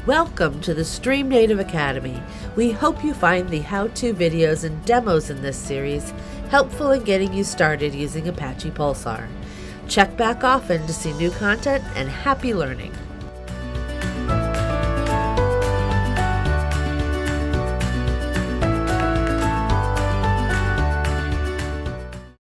Welcome to the StreamNative Academy. We hope you find the how-to videos and demos in this series helpful in getting you started using Apache Pulsar. Check back often to see new content, and happy learning!